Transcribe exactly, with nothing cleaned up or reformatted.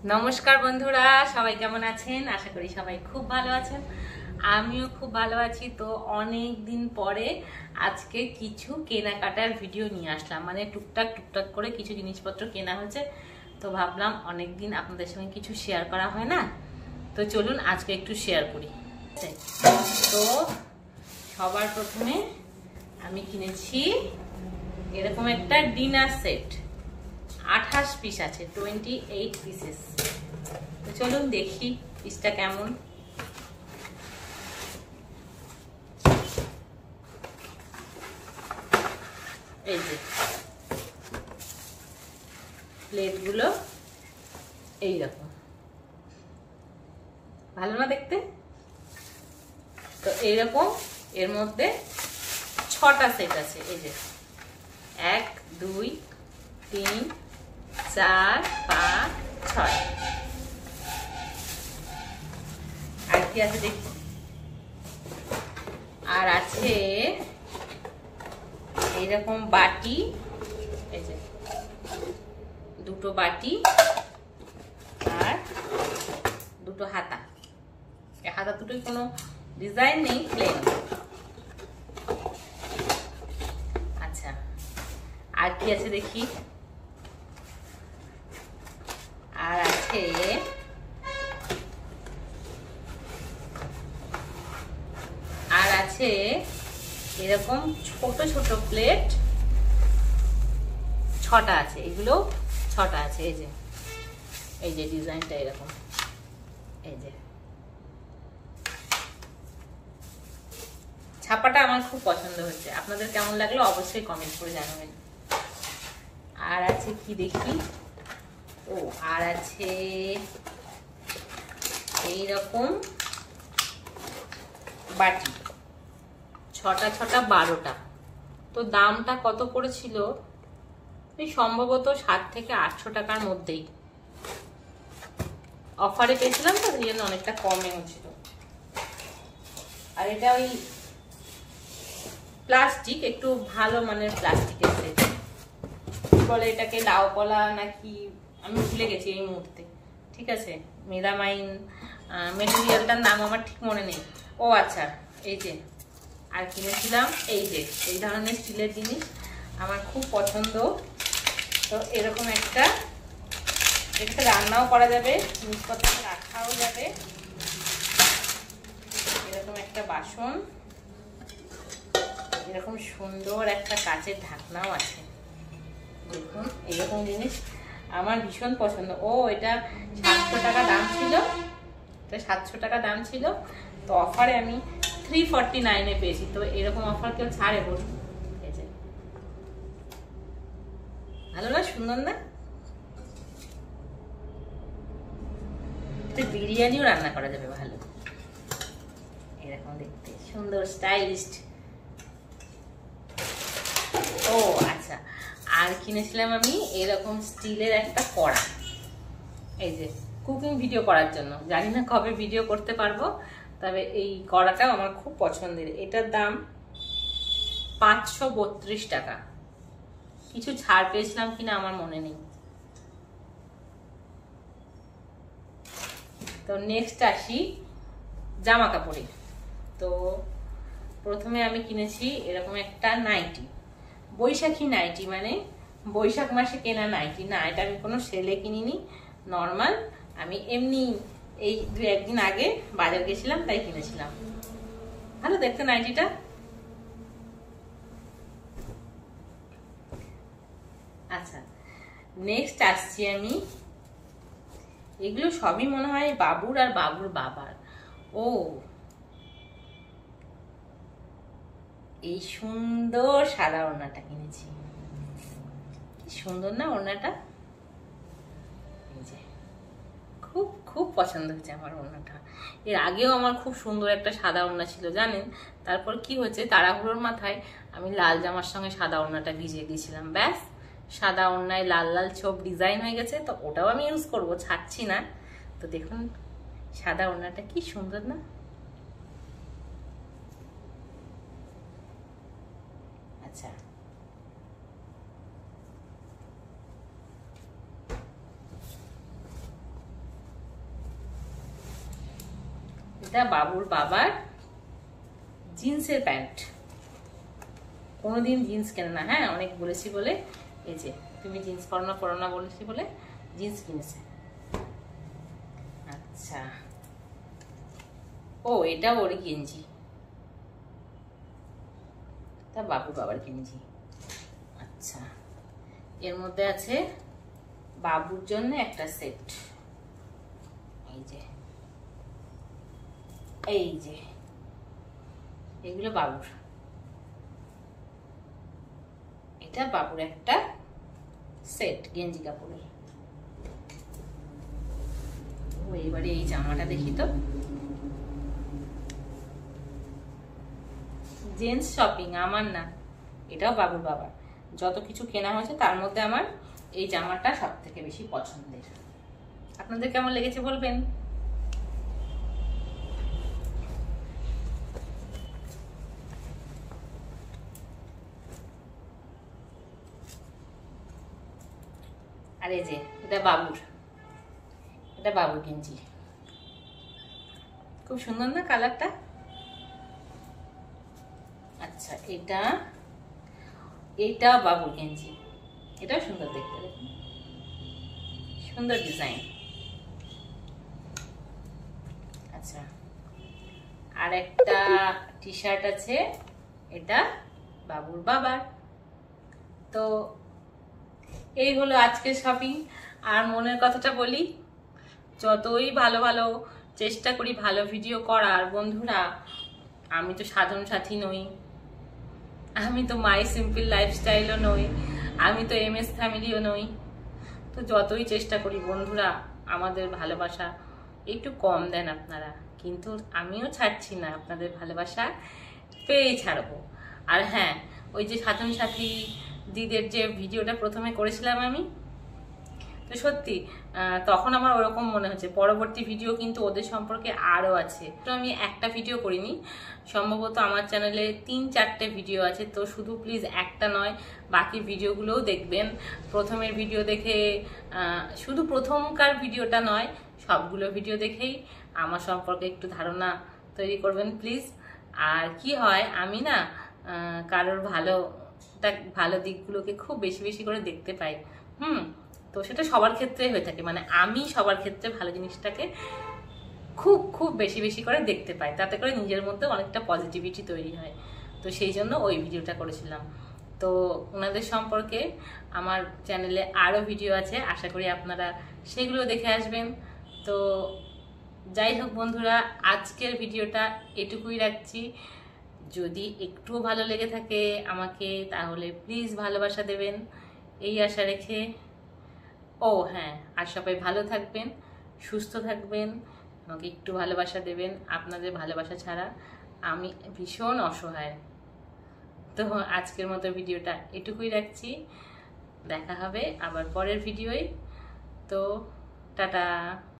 নমস্কার বন্ধুরা, সবাই কেমন আছেন? আশা করি সবাই খুব ভালো আছেন। আমিও খুব ভালো আছি। তো অনেক দিন পরে আজকে কিছু কেনাকাটার ভিডিও নিয়ে আসলাম, মানে টুকটাক টুকটাক করে কিছু জিনিসপত্র কেনা হয়েছে। তো ভাবলাম অনেক দিন আপনাদের সঙ্গে কিছু শেয়ার করা হয় না, তো চলুন আজকে একটু শেয়ার করি। তো সবার প্রথমে আমি কিনেছি এরকম একটা ডিনার সেট, আঠাশ পিস আছে, টোয়েন্টি এইট পিসেস। তো চলুন দেখি পিসটা কেমন। এই যে প্লেটগুলো এইরকম, ভালো না দেখতে? তো এইরকম এর মধ্যে ছটা সেট আছে। এই যে এক দুই তিন চার পাঁচ ছয়। আর কি আছে দেখি। আর আছে এইরকম বাটি, এই যে দুটো বাটি আর দুটো হাতা। হাতা দুটোই কোনো ডিজাইন নেই, প্লেন। আচ্ছা, আর কি আছে দেখি। আর আছে আর আছে এরকম ছোট ছোট প্লেট, ছটা আছে। এগুলো ছটা আছে। এই যে এই যে ডিজাইনটা এরকম। এই যে ছাপাটা আমার খুব পছন্দ হচ্ছে, আপনাদের কেমন লাগলো অবশ্যই কমেন্ট করে জানাবেন। আর আছে কি দেখি। ও আর আছে এইরকম বাটি, ছটা ছটা বারোটা। তো দামটা কত পড়েছিল? এই সম্ভবত সাত থেকে আটশো টাকার মধ্যেই। অফারে পেয়েছিলাম তো, সেই জন্য অনেকটা কমে হচ্ছিল। আর এটা ওই প্লাস্টিক, একটু ভালো মানের প্লাস্টিকের সেট। বলে এটাকে লাউ কলা নাকি আমি ভুলে গেছি এই মুহূর্তে। ঠিক আছে, মেলামাইন মেটেরিয়ালটার নাম আমার ঠিক মনে নেই। ও আচ্ছা, এই যে আর কিনেছিলাম এই যে এই ধরনের স্টিলের জিনিস আমার খুব পছন্দ। তো এরকম একটা, এটা রান্নাও করা যাবে, জিনিসপত্র রাখাও যাবে। এরকম একটা বাসন, এরকম সুন্দর একটা কাচের ঢাকনাও আছে। দেখুন এরকম জিনিস আমার ভীষণ পছন্দ। ও এটা সাতশো টাকা দাম ছিল, এটা সাতশো টাকা দাম ছিল। তো অফারে আমি থ্রি ফর্টি নাইনে পেয়েছি। তো এরকম অফার কেউ ছাড়ে বলুন? ভালো না, সুন্দর না? বিরিয়ানিও রান্না করা যাবে ভালো। এরকম দেখতে সুন্দর, স্টাইলিস্ট। ও আচ্ছা, আর কিনেছিলাম আমি এরকম স্টিলের একটা কড়া, এই যে কুকিং ভিডিও করার জন্য। জানি না কবে ভিডিও করতে পারবো, তবে এই কড়াটাও আমার খুব পছন্দের। এটার দাম পাঁচশো বত্রিশ টাকা। কিছু ছাড় পেয়েছিলাম কিনা আমার মনে নেই। তো নেক্সট আসি জামা কাপড়ে। তো প্রথমে আমি কিনেছি এরকম একটা নাইটি, বৈশাখী নাইটি, মানে বৈশাখ মাসে কেনা নাইটি না। এটা আমি কোনো সেলে কিনিনি, নর্মাল আমি এমনি এই দু একদিন আগে বাজার গেছিলাম তাই কিনেছিলাম। ভালো দেখতে নাইটিটা। আচ্ছা, নেক্সট আসছি আমি, এগুলো সবই মনে হয় বাবুর আর বাবুর বাবার। ও এই সুন্দর সাদা ওড়নাটা কিনেছি। কি সুন্দর না ওড়নাটা? এই যে খুব খুব পছন্দ হয়েছে আমার ওড়নাটা। এর আগেও আমার খুব সুন্দর একটা সাদা ওড়না ছিল জানেন, তারপর কি হয়েছে তাড়াহুড়োর মাথায় আমি লাল জামার সঙ্গে সাদা ওড়নাটা ভিজিয়ে দিয়েছিলাম। ব্যাস, সাদা ওড়নায় লাল লাল ছোপ ডিজাইন হয়ে গেছে। তো ওটাও আমি ইউজ করবো, ছাড়ছি না। তো দেখুন সাদা ওড়নাটা কি সুন্দর না? আচ্ছা, এটা বাবুর বাবার জিন্সের প্যান্ট। কোনোদিন জিন্স কেনে না, হ্যাঁ অনেক বলেছি বলে, এই যে তুমি জিন্স পরো না পরো না বলেছি বলে জিন্স কিনেছে। আচ্ছা, ও এটা ওর গেঞ্জি, তা বাবুর বাবার গেঞ্জি। আচ্ছা, এর মধ্যে আছে বাবুর জন্য একটা সেট, এই যে এই যে এগুলো বাবুর, এটা বাবুর একটা সেট গেঞ্জি কাপড়ের। ও এবারে এই জামাটা দেখি তো, জেন্টস শপিং, আমার না, এটাও বাবুর বাবার। যত কিছু কেনা হয়েছে তার মধ্যে আমার এই জামাটা সব থেকে বেশি পছন্দের। আপনাদের কেমন লেগেছে বলবেন। আর এই যে এটা বাবুর, এটা বাবুর গেঞ্জি, খুব সুন্দর না কালারটা। আচ্ছা, এটা এটা বাবুর গেঞ্জি, এটাও সুন্দর দেখতে, দেখুন সুন্দর ডিজাইন। আচ্ছা, আর একটা টি শার্ট আছে, এটা বাবুর বাবার। তো এই হলো আজকের শপিং। আর মনের কথাটা বলি, যতই ভালো ভালো চেষ্টা করি ভালো ভিডিও করার, বন্ধুরা আমি তো সাধারণ সাথী নই, আমি তো মাই সিম্পল লাইফস্টাইলও নই, আমি তো এম এস ফ্যামিলিও নই। তো যতই চেষ্টা করি বন্ধুরা, আমাদের ভালোবাসা একটু কম দেন আপনারা, কিন্তু আমিও ছাড়ছি না, আপনাদের ভালোবাসা পেয়েই ছাড়বো। আর হ্যাঁ, ওই যে সাধারণ সাথী দিদের যে ভিডিওটা প্রথমে করেছিলাম আমি, তো সত্যি তখন আমার ওরকম মনে হচ্ছে। পরবর্তী ভিডিও কিন্তু ওদের সম্পর্কে আরও আছে। তো আমি একটা ভিডিও করিনি, সম্ভবত আমার চ্যানেলে তিন চারটে ভিডিও আছে। তো শুধু প্লিজ একটা নয়, বাকি ভিডিওগুলোও দেখবেন। প্রথমের ভিডিও দেখে, শুধু প্রথমকার ভিডিওটা নয়, সবগুলো ভিডিও দেখেই আমার সম্পর্কে একটু ধারণা তৈরি করবেন প্লিজ। আর কি হয়, আমি না কারোর ভালো ভালো দিকগুলোকে খুব বেশি বেশি করে দেখতে পাই। হুম তো সেটা সবার ক্ষেত্রেই হয়ে থাকে, মানে আমি সবার ক্ষেত্রে ভালো জিনিসটাকে খুব খুব বেশি বেশি করে দেখতে পাই, তাতে করে নিজের মধ্যে অনেকটা পজিটিভিটি তৈরি হয়। তো সেই জন্য ওই ভিডিওটা করেছিলাম। তো ওনাদের সম্পর্কে আমার চ্যানেলে আরও ভিডিও আছে, আশা করি আপনারা সেগুলো দেখে আসবেন। তো যাই হোক বন্ধুরা, আজকের ভিডিওটা এটুকুই রাখছি। যদি একটুও ভালো লেগে থাকে আমাকে, তাহলে প্লিজ ভালোবাসা দেবেন এই আশা রেখে। ও হ্যাঁ, আর সবাই ভালো থাকবেন, সুস্থ থাকবেন, আমাকে একটু ভালোবাসা দেবেন। আপনাদের ভালোবাসা ছাড়া আমি ভীষণ অসহায়। তো আজকের মতো ভিডিওটা এটুকুই রাখছি, দেখা হবে আবার পরের ভিডিওয়। তো টাটা।